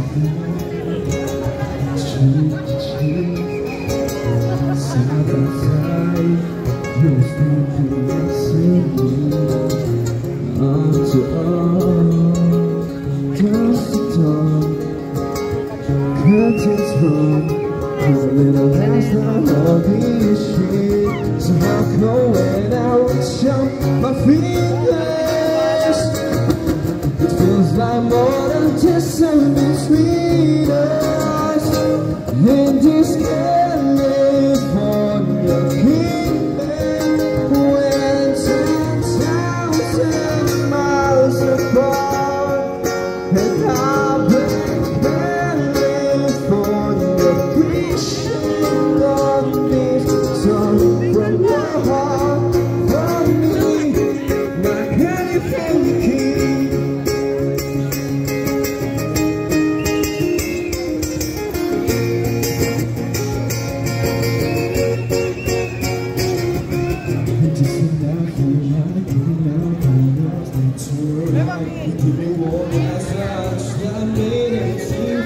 Curtains run, cause a little last night on the street. So how come when I reach out my fingers, it feels like more than just something between us. In this California kingdom, we're 10,000 miles apart, and I've been from your heart, from me, my California king. Just enough for my good now, give me one last touch that made it to